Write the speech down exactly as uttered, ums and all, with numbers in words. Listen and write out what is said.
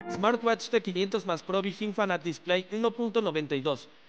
Smartwatch T quinientos más Pro Vision Fanat Display uno punto noventa y dos.